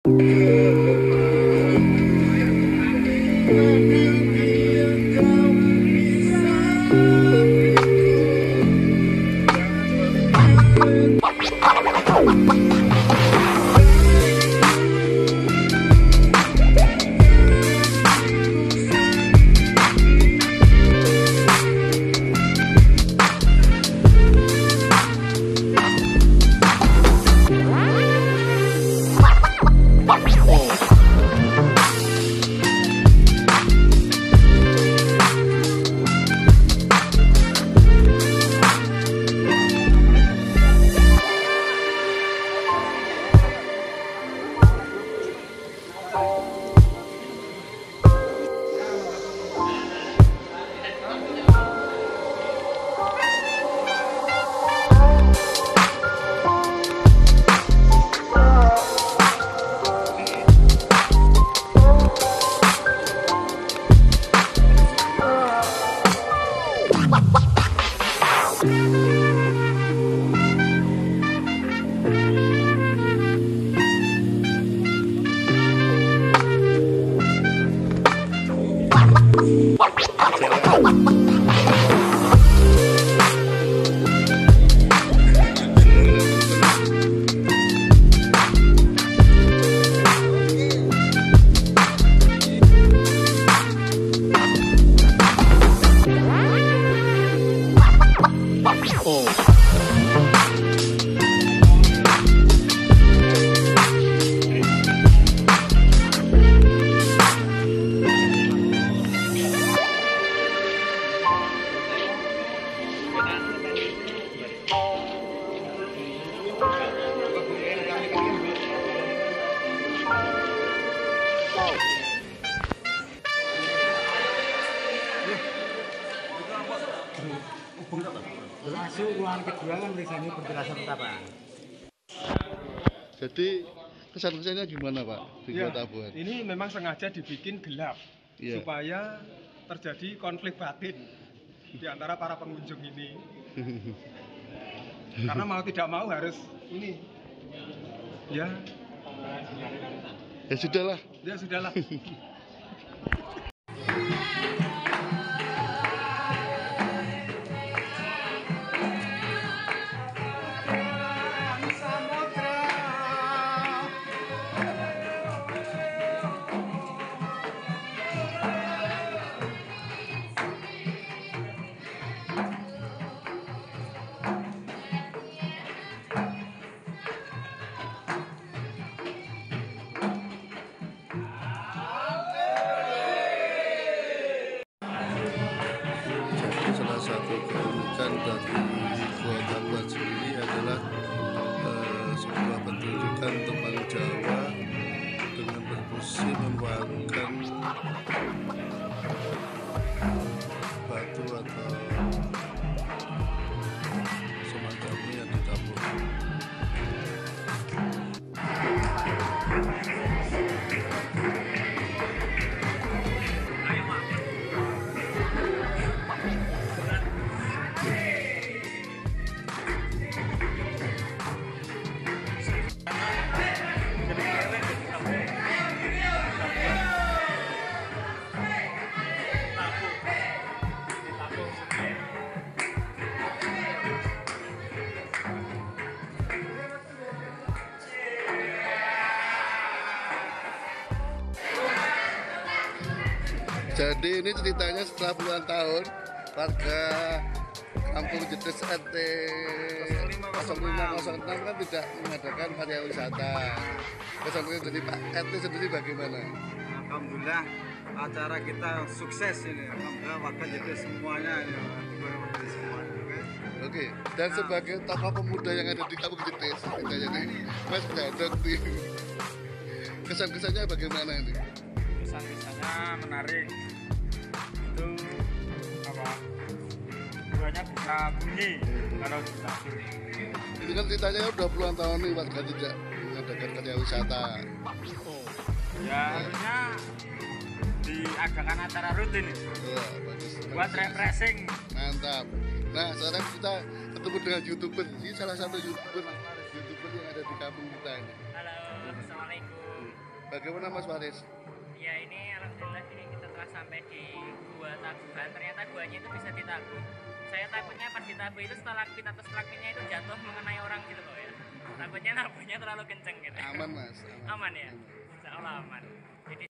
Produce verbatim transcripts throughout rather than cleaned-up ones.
Masuk ruangan kedua kan tulisannya penjelasan utama. Jadi kesan-kesannya gimana Pak di ya, Kota Buan? Ini memang sengaja dibikin gelap ya, supaya terjadi konflik batin di antara para pengunjung ini. Karena mau tidak mau harus ini. Ya. Ya sudahlah. Ya sudahlah. Salah satu keunikan dari Kota Buan sendiri adalah eh, sebuah pertunjukan tembang Jawa dengan perkusi membawakan batu atau semacamnya yang ditabuh. Jadi ini ceritanya setelah puluhan tahun warga Kampung Jedes R T nol lima nol enam kan tidak mengadakan karya wisata. Kesannya dari Pak R T sendiri bagaimana? Alhamdulillah acara kita sukses ini. Alhamdulillah warga Jedes semuanya ini. Oke, dan sebagai tokoh pemuda yang ada di Kampung Jedes, kita jadi Mas Dadok nih. Kesan-kesannya bagaimana ini? Kesan-kesannya menarik. Itu apa? Buahnya bisa bunyi kalau ditabuh. Ini kan ceritanya udah puluhan tahun nih warga tidak mengadakan karya wisata. Oh, ya harusnya diadakan acara rutin. Wah, bagus. Buat refreshing. Mantap. Nah, sekarang kita ketemu dengan YouTuber. Ini salah satu YouTuber YouTuber yang ada di kampung kita ini. Halo, assalamualaikum. Bagaimana Mas Faris? Ya ini alhamdulillah ini kita telah sampai di Gua Taguban. Ternyata guanya itu bisa ditabuh. Saya takutnya pas ditabuh itu stalaktit atau stalagmitnya itu jatuh mengenai orang gitu loh ya. Takutnya nabuhnya terlalu kenceng gitu. Aman Mas. Aman, aman ya? Insya Allah aman. Jadi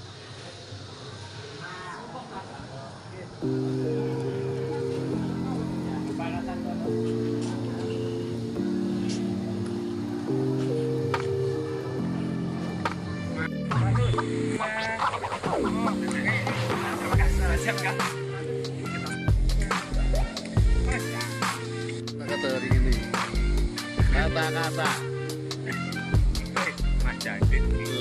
Kata hari ini. Kata-kata. Mas Jadid.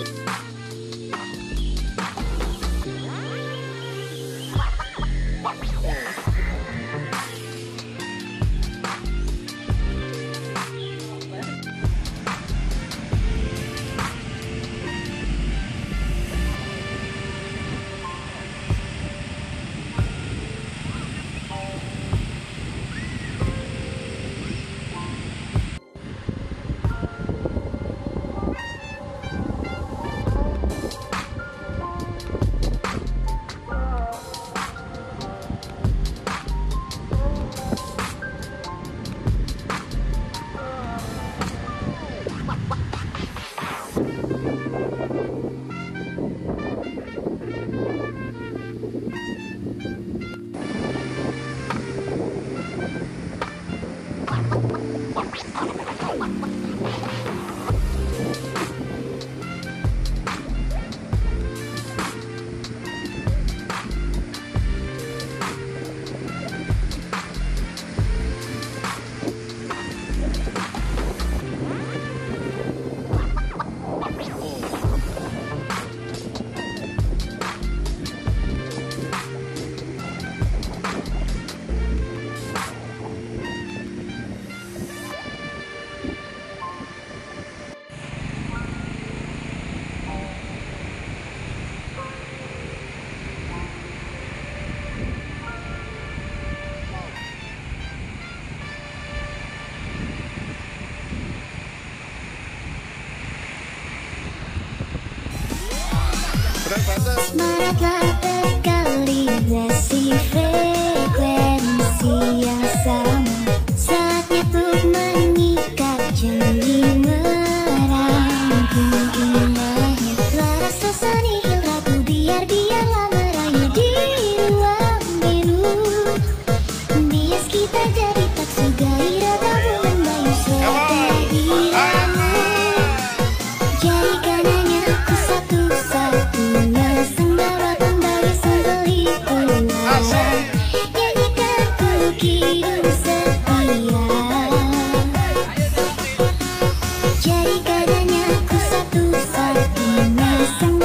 Semangatlah berkalibrasi frekuensi yang sama. Saatnya untuk mengikat janji merangkum indahnya laras rasa nihil ragu. Biar biarlah merayu di ruang biru. Bias kita jadi tak gairah tabungan bayu serta diramu. Jadikan hanya aku satu-satunya sembara kembali sembeli ulang. Nyanyikan ku kidung setia. Jadikan hanya aku satu-satunya sembara